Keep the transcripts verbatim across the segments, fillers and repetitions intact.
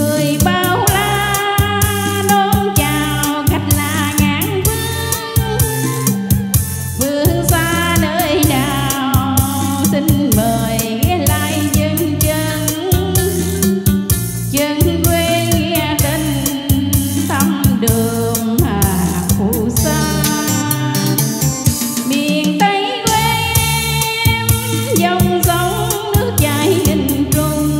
người bao la đón chào khách là ngàn phương, phương xa nơi nào xin mời ghé lại dừng chân, chân quê nghĩa tình thăm đường hạt phù sa. Miền Tây quê em dòng sông nước chảy hình trùng,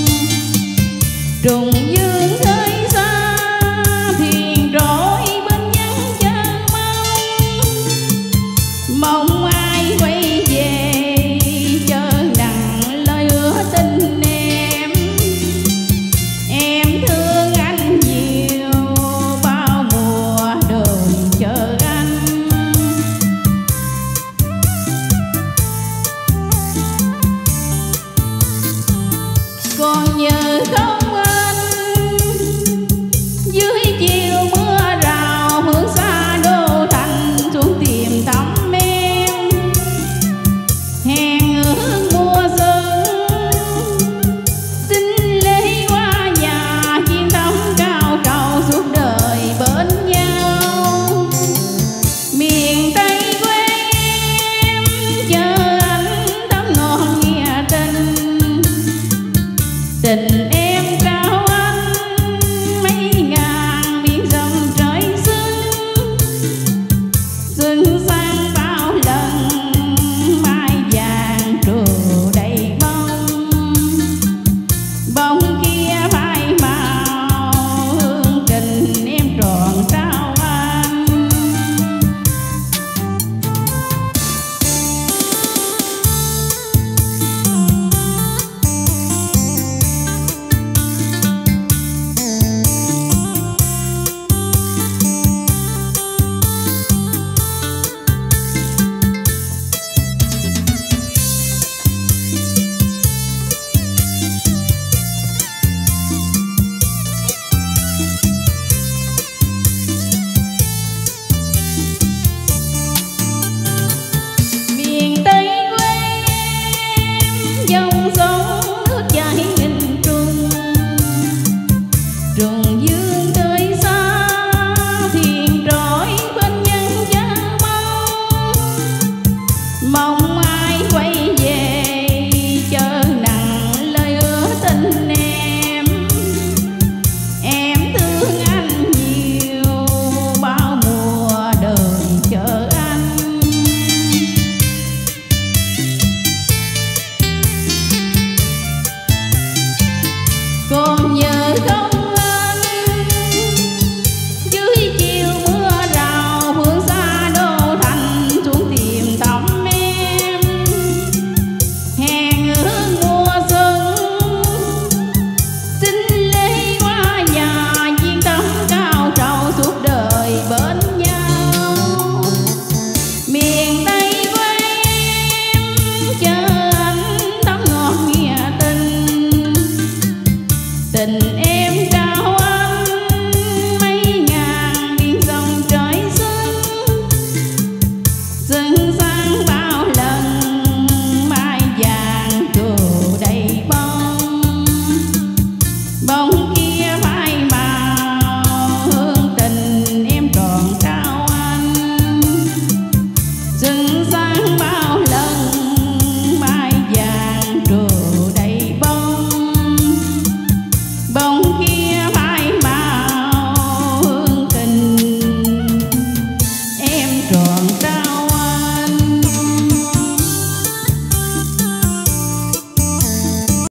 trùng dương khơi xa thuyền trôi bên vắng chờ mong, mong ai quay về chờ nặng lời hứa tình em. Em thương anh nhiều bao mùa đời chờ anh. Còn nhớ không anh dưới chiều mưa rào phương xa đô thành xuống tìm thăm em, hẹn ước mùa xuân xin lấy qua nhà chiến thắng cao trào suốt đời bên nhau. Miền Tây quê em chờ anh tấm ngọn nghĩa tình, tình em trao anh mấy ngàn biển rộng trời xuân, xuân sang bao lần mai vàng trổ đầy bông, bông kia phai màu hương tình em trọn trao anh. Miền Tây quê em dòng sông nước chảy hình trùng, trùng dương tới xa thuyền trôi bên vắng chờ mong, mong ai quay về chờ nặng lời hứa tình em. Em thương anh nhiều bao mùa đời chờ anh. Còn nhớ không anh dưới chiều mưa rào phương xa đô thành xuống tìm thăm em, hẹn ước mùa xuân xin lấy qua nhà chiến thắng cao trào suốt đời bên nhau. Miền Tây quê em chờ anh tấm ngọn nghĩa tình, tình em trao